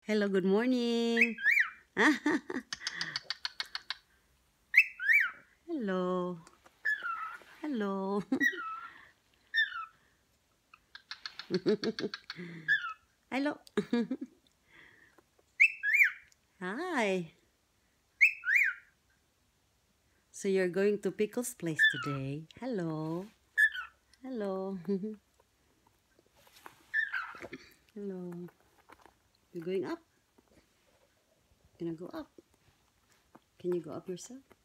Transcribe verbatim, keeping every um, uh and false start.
Hello, good morning. Hello. Hello. Hello. Hi. So you're going to Pickle's place today. Hello. Hello. Hello. You're going up? Gonna go up? Can you go up yourself?